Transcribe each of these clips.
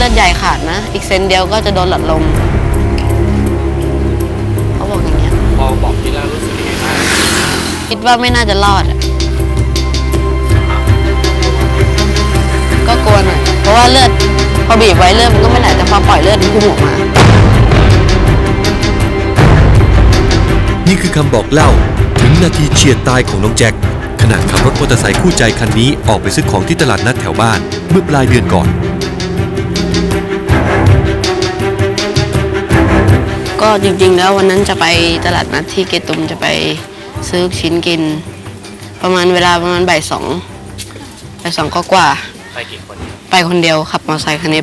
ลือดใหญ่ขาดนะอีกเซนเดียวก็จะโดนหลอดลมเขาบอกอย่างเงี้ยพอบอกที่แล้วรู้สึกยังไงบ้างคิดว่าไม่น่าจะรอดก็กลัวหน่อยเพราะว่าเลือดพอบีบไว้เลือดมันก็ไม่ไหลแต่พอปล่อยเลือดมันพุ่งออกมานี่คือคำบอกเล่าถึงนาทีเฉียดตายของน้องแจ็คขณะขับรถมอเตอร์ไซค์คู่ใจคันนี้ออกไปซื้อของที่ตลาดนัดแถวบ้านเมื่อปลายเดือนก่อนก็จริงๆแล้ววันนั้นจะไปตลาดนัดที่เกตุมจะไปซื้อชิ้นกินประมาณเวลาประมาณบ่ายสองกว่าไปกี่คนไปคนเดียวขับมอเตอร์ไซค์คันนี้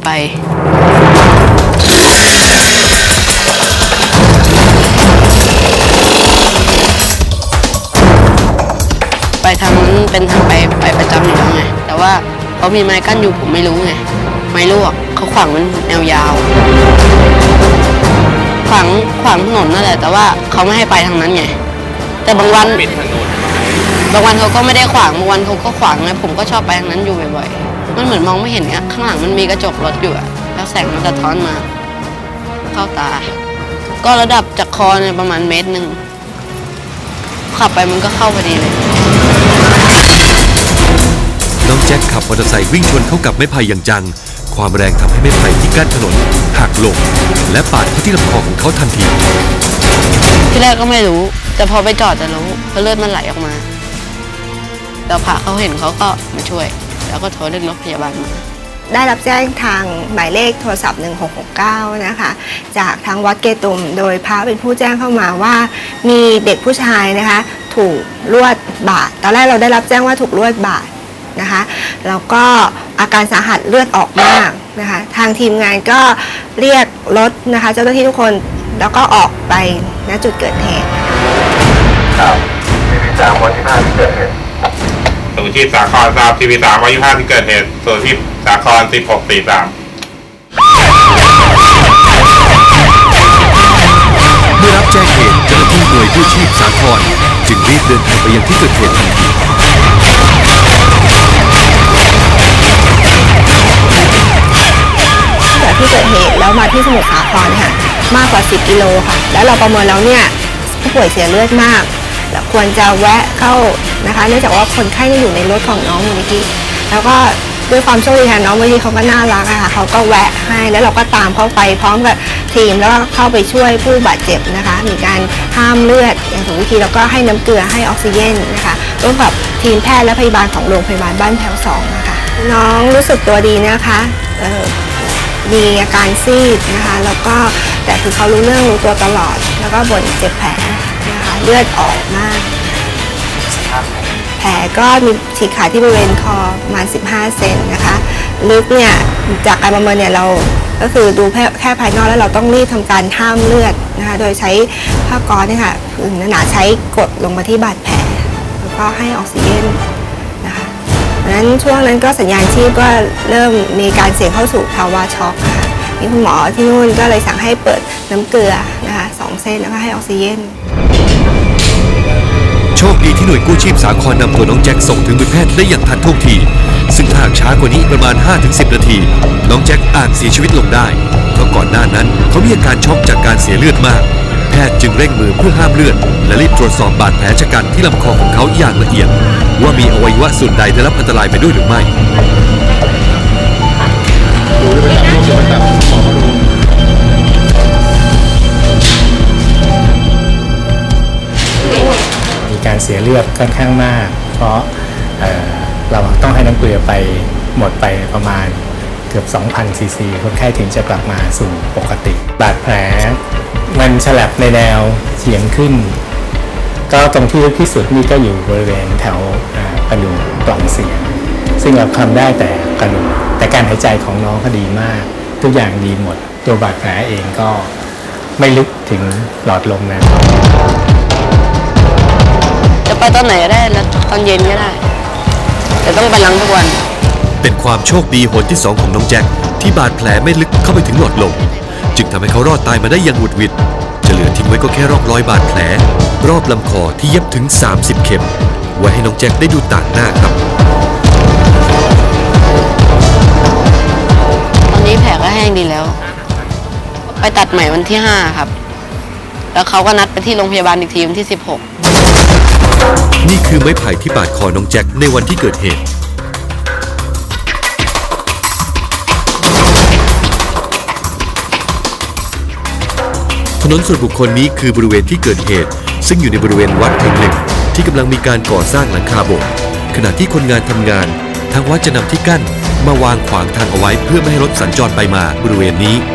ไปทางนั้นเป็นทางไปประจำอยู่แล้วไงแต่ว่าเขามีไม้กั้นอยู่ผมไม่รู้ไงไม้ลวกเขาขวางมันแนวยาวขวางถนนนั่นแหละแต่ว่าเขาไม่ให้ไปทางนั้นไงแต่บางวันเขาก็ไม่ได้ขวางบางวันเขาก็ขวางไงผมก็ชอบไปทางนั้นอยู่บ่อยๆมันเหมือนมองไม่เห็นข้างหลังมันมีกระจกรถอยู่แล้วแสงมันสะท้อนมาเข้าตาก็ระดับจากคอเนี่ยประมาณ1 เมตรขับไปมันก็เข้าพอดีเลยน้องแจ็คขับมอเตอร์ไซค์วิ่งชนเข้ากับไม้ไผ่อย่างจังความแรงทำให้ไม้ไผ่ที่กั้นถนนหักลงและปาดเข้าที่ลำคอของเขาทันทีที่แรกก็ไม่รู้แต่พอไปจอดจะรู้เพราะเลือดมันไหลออกมาแล้วพระเขาเห็นเขาก็มาช่วยแล้วก็โทรเรียกรถพยาบาลมาได้รับแจ้งทางหมายเลขโทรศัพท์1669นะคะจากทางวัดเกตุมโดยพระเป็นผู้แจ้งเข้ามาว่ามีเด็กผู้ชายนะคะถูกลวดบาดตอนแรกเราได้รับแจ้งว่าถูกลวดบาดนะคะแล้วก็อาการสาหัสเลือดออกมากนะคะทางทีมงานก็เรียกรถนะคะเจ้าหน้าที่ทุกคนแล้วก็ออกไปณจุดเกิดเหตุครับทีวี3วันที่5ที่เกิดเหตุสู่ที่สาครทราบทีวี3วันที่5ที่เกิดเหตุสู่ที่สาคร1643 เมื่อรับแจ้งเหตุเจ้าหน้าที่หน่วยกู้ชีพสาครจึงรีบเดินทางไปยังที่เกิดเหตุทันทีจากที่เกิดเหตุแล้วมาที่สมุทรสาครค่ะมากกว่า10 กิโลค่ะแล้วเราประเมินแล้วเนี่ยผู้ป่วยเสียเลือดมากแล้วควรจะแวะเข้านะคะเนื่องจากว่าคนไข้อยู่ในรถของน้องเมื่อกี้แล้วก็ด้วยความโชคดีค่ะน้องเมื่อกี้เขาก็น่ารักค่ะเขาก็แวะให้แล้วเราก็ตามเข้าไปพร้อมกับทีมแล้วก็เข้าไปช่วยผู้บาดเจ็บนะคะมีการห้ามเลือดอย่างถูกวิธีแล้วก็ให้น้ำเกลือให้ออกซิเจนนะคะร่วมกับทีมแพทย์และพยาบาลของโรงพยาบาลบ้านแถว2นะคะน้องรู้สึกตัวดีนะคะมีอาการซีดนะคะแล้วก็แต่คือเขารู้เรื่องรู้ตัวตลอดแล้วก็บ่นเจ็บแผลนะคะเลือดออกมากแผลก็มีฉีกขาดที่บริเวณคอประมาณ15 เซนนะคะลึกเนี่ยจากการประเมินเนี่ยเราก็คือดูแค่ภายนอกแล้วเราต้องรีบทำการห้ามเลือดนะคะโดยใช้ผ้าก๊อซเนี่ยค่ะหนาใช้กดลงมาที่บาดแผลแล้วก็ให้ออกซิเจนนะคะดังนั้นช่วงนั้นก็สัญญาณชีพก็เริ่มมีการเสี่ยงเข้าสู่ภาวะช็อกค่ะนี่คุณหมอที่นู่นก็เลยสั่งให้เปิดน้ำเกลือนะคะ2 เส้นแล้วก็ให้ออกซิเจนโชคดีที่หน่วยกู้ชีพสาครนำตัวน้องแจ็คส่งถึงมือแพทย์ได้อย่างทันท่วงทีซึ่งถ้าหากช้ากว่านี้ประมาณ 5-10 นาทีน้องแจ็คอาจเสียชีวิตลงได้เพราะก่อนหน้านั้นเขามีอาการช็อกจากการเสียเลือดมากแพทย์จึงเร่งมือเพื่อห้ามเลือดและรีบตรวจสอบบาดแผลชะกันที่ลำคอของเขาอย่างละเอียดว่ามีอวัยวะส่วนใดได้รับอันตรายไปด้วยหรือไม่การเสียเลือดค่อนข้างมากเพราะเราต้องให้น้ำเกลือไปหมดไปประมาณเกือบ 2,000 ซีซีคนไข้ถึงจะกลับมาสู่ปกติบาดแผลมันฉลับในแนวเฉียงขึ้นก็ตรงที่ลึกที่สุดนี่ก็อยู่บริเวณแถวกระดูกปล่องเสียงซึ่งเราทำได้แต่กระดูกแต่การหายใจของน้องก็ดีมากทุกอย่างดีหมดตัวบาดแผลเองก็ไม่ลึกถึงหลอดลมนะจะไปตอนไหนก็ได้แล้วตอนเย็นก็ได้แต่ต้องไปล้างทุกวันเป็นความโชคดีหนที่2ของน้องแจ็คที่บาดแผลไม่ลึกเข้าไปถึงหลอดลมจึงทำให้เขารอดตายมาได้อย่างหวุดหวิดจะเหลือทิ้งไว้ก็แค่ร่องรอยบาดแผลรอบลำคอที่เย็บถึง30 เข็มไว้ให้น้องแจ็คได้ดูต่างหน้าครับตอนนี้แผลก็แห้ไปตัดใหม่วันที่5ครับแล้วเขาก็นัดไปที่โรงพยาบาลอีกทีวันที่16 นี่คือไม้ไผ่ที่บาดคอน้องแจ็คในวันที่เกิดเหตุถนนส่วนบุคคลนี้คือบริเวณที่เกิดเหตุซึ่งอยู่ในบริเวณวัดแห่งหนึ่งที่กำลังมีการก่อสร้างหลังคาโบสถ์ขณะที่คนงานทำงานทางวัดจะนำที่กั้นมาวางขวางทางเอาไว้เพื่อไม่ให้รถสัญจรไปมาบริเวณนี้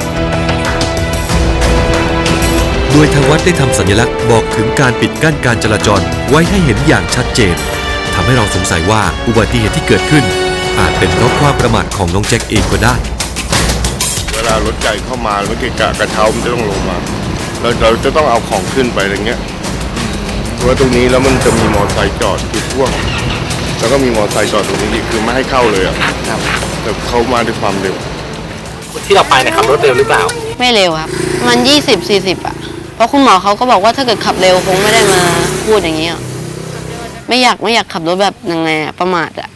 โดยทางวัดได้ทำสัญลักษณ์บอกถึงการปิดกั้นการจราจรไว้ให้เห็นอย่างชัดเจนทำให้เราสงสัยว่าอุบัติเหตุที่เกิดขึ้นอาจเป็นเพราะความประมาทของน้องแจ็คเองก็ได้เวลารถใหญ่เข้ามาแล้วกระเช้ามันจะต้องลงมาแล้วเราจะต้องเอาของขึ้นไปอะไรเงี้ยเพราะว่าตรงนี้แล้วมันจะมีมอเตอร์ไซค์จอดอยู่พ่วงแล้วก็มีมอเตอร์ไซค์จอดตรงนี้คือไม่ให้เข้าเลยอ่ะแต่เขามาด้วยความเร็วที่เราไปเนี่ยขับรถเร็วหรือเปล่าไม่เร็วครับมัน20-40อะเพราะคุณหมอเขาก็บอกว่าถ้าเกิดขับเร็วคงไม่ได้มาพูดอย่างนี้ไม่อยากขับรถแบบยังไงประมาทอะ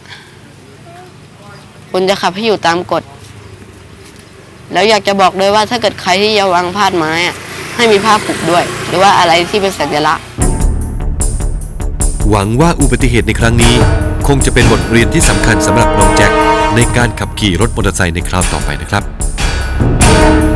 คุณจะขับให้อยู่ตามกฎแล้วอยากจะบอกด้วยว่าถ้าเกิดใครที่จะวางพาดไม้อะให้มีผ้าผูกด้วยหรือว่าอะไรที่เป็นสัญลักษณ์หวังว่าอุบัติเหตุในครั้งนี้คงจะเป็นบทเรียนที่สำคัญสำหรับน้องแจ็คในการขับขี่รถมอเตอร์ไซค์ในคราวต่อไปนะครับ